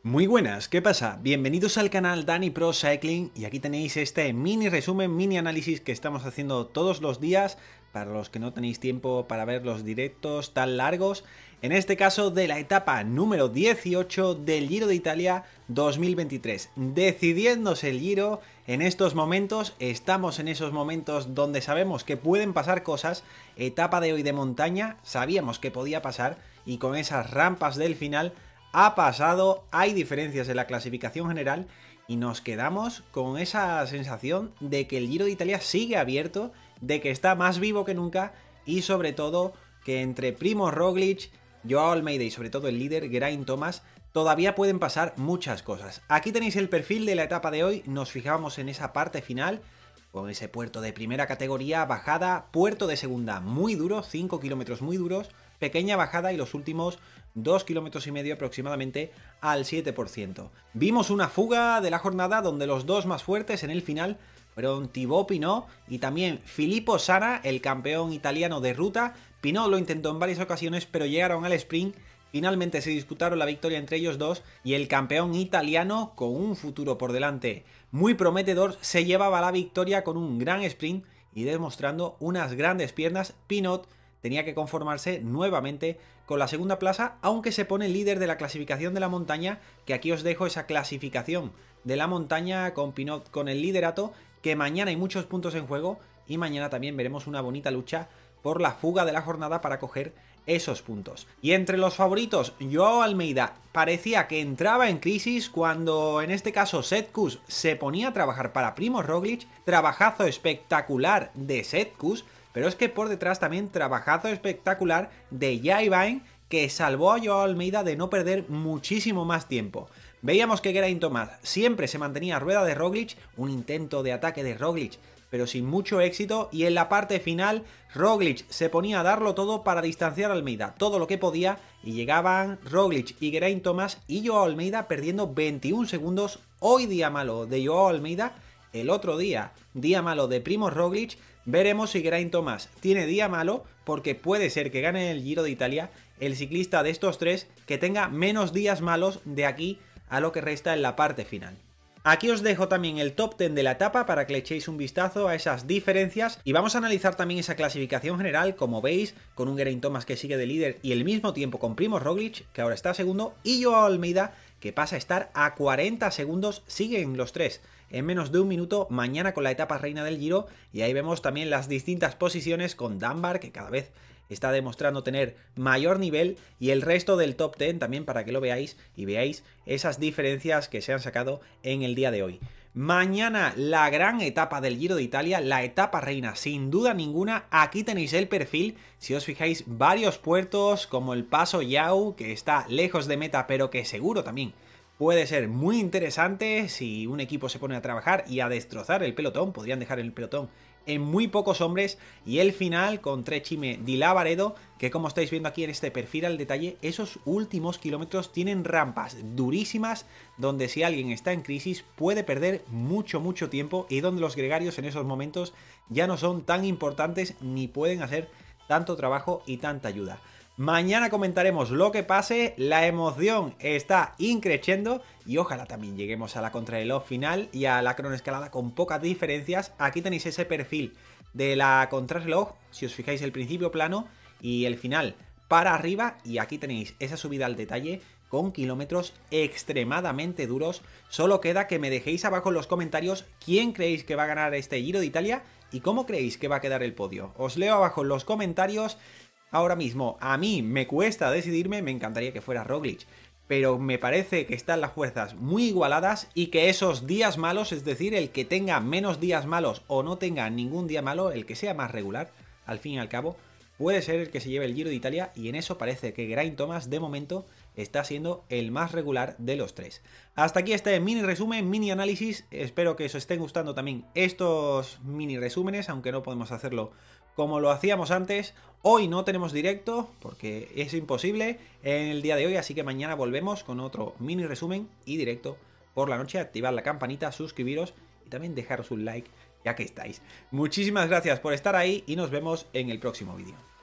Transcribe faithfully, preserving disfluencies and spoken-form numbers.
Muy buenas, ¿qué pasa? Bienvenidos al canal Dani Pro Cycling y aquí tenéis este mini resumen, mini análisis que estamos haciendo todos los días para los que no tenéis tiempo para ver los directos tan largos, en este caso de la etapa número dieciocho del Giro de Italia dos mil veintitrés. Decidiéndose el Giro, en estos momentos, estamos en esos momentos donde sabemos que pueden pasar cosas, etapa de hoy de montaña, sabíamos que podía pasar y con esas rampas del final ha pasado, hay diferencias en la clasificación general y nos quedamos con esa sensación de que el Giro de Italia sigue abierto, de que está más vivo que nunca y sobre todo que entre Primož Roglič, Joao Almeida y sobre todo el líder Geraint Thomas todavía pueden pasar muchas cosas. Aquí tenéis el perfil de la etapa de hoy, nos fijamos en esa parte final con ese puerto de primera categoría, bajada, puerto de segunda muy duro, cinco kilómetros muy duros, pequeña bajada y los últimos dos kilómetros y medio aproximadamente al siete por ciento. Vimos una fuga de la jornada donde los dos más fuertes en el final fueron Thibaut Pinot y también Filippo Sana, el campeón italiano de ruta. Pinot lo intentó en varias ocasiones pero llegaron al sprint. Finalmente se disputaron la victoria entre ellos dos y el campeón italiano, con un futuro por delante muy prometedor, se llevaba la victoria con un gran sprint y demostrando unas grandes piernas. Pinot tenía que conformarse nuevamente con la segunda plaza, aunque se pone líder de la clasificación de la montaña, que aquí os dejo esa clasificación de la montaña con Pinot con el liderato, que mañana hay muchos puntos en juego y mañana también veremos una bonita lucha por la fuga de la jornada para coger esos puntos. Y entre los favoritos, Joao Almeida parecía que entraba en crisis cuando en este caso Sepp Kuss se ponía a trabajar para Primož Roglič, trabajazo espectacular de Sepp Kuss, pero es que por detrás también trabajazo espectacular de Jai Vine, que salvó a Joao Almeida de no perder muchísimo más tiempo. Veíamos que Geraint Thomas siempre se mantenía a rueda de Roglič, un intento de ataque de Roglič pero sin mucho éxito, y en la parte final Roglič se ponía a darlo todo para distanciar a Almeida, todo lo que podía, y llegaban Roglič y Geraint Thomas y Joao Almeida perdiendo veintiún segundos. Hoy día malo de Joao Almeida, el otro día día malo de Primož Roglič. Veremos si Geraint Thomas tiene día malo, porque puede ser que gane el Giro de Italia el ciclista de estos tres que tenga menos días malos de aquí a lo que resta en la parte final. Aquí os dejo también el top diez de la etapa para que le echéis un vistazo a esas diferencias y vamos a analizar también esa clasificación general, como veis, con un Geraint Thomas que sigue de líder y el mismo tiempo con Primož Roglič, que ahora está segundo, y Joao Almeida, que pasa a estar a cuarenta segundos, siguen los tres en menos de un minuto mañana con la etapa reina del Giro, y ahí vemos también las distintas posiciones con Dunbar, que cada vez está demostrando tener mayor nivel, y el resto del top diez también para que lo veáis y veáis esas diferencias que se han sacado en el día de hoy. Mañana la gran etapa del Giro de Italia, la etapa reina sin duda ninguna. Aquí tenéis el perfil, si os fijáis, varios puertos como el Passo Jau, que está lejos de meta pero que seguro también puede ser muy interesante si un equipo se pone a trabajar y a destrozar el pelotón. Podrían dejar el pelotón en muy pocos hombres, y el final con Trecime di Lavaredo, que como estáis viendo aquí en este perfil al detalle, esos últimos kilómetros tienen rampas durísimas donde si alguien está en crisis puede perder mucho mucho tiempo y donde los gregarios en esos momentos ya no son tan importantes ni pueden hacer tanto trabajo y tanta ayuda. Mañana comentaremos lo que pase, la emoción está increciendo y ojalá también lleguemos a la contrarreloj final y a la cronoescalada con pocas diferencias. Aquí tenéis ese perfil de la contrarreloj, si os fijáis el principio plano y el final para arriba, y aquí tenéis esa subida al detalle con kilómetros extremadamente duros. Solo queda que me dejéis abajo en los comentarios quién creéis que va a ganar este Giro de Italia y cómo creéis que va a quedar el podio. Os leo abajo en los comentarios. Ahora mismo a mí me cuesta decidirme, me encantaría que fuera Roglič, pero me parece que están las fuerzas muy igualadas y que esos días malos, es decir, el que tenga menos días malos o no tenga ningún día malo, el que sea más regular, al fin y al cabo, puede ser el que se lleve el Giro de Italia, y en eso parece que Geraint Thomas de momento está siendo el más regular de los tres. Hasta aquí este mini resumen, mini análisis. Espero que os estén gustando también estos mini resúmenes, aunque no podemos hacerlo como lo hacíamos antes. Hoy no tenemos directo porque es imposible en el día de hoy, así que mañana volvemos con otro mini resumen y directo por la noche. Activad la campanita, suscribiros y también dejaros un like ya que estáis. Muchísimas gracias por estar ahí y nos vemos en el próximo vídeo.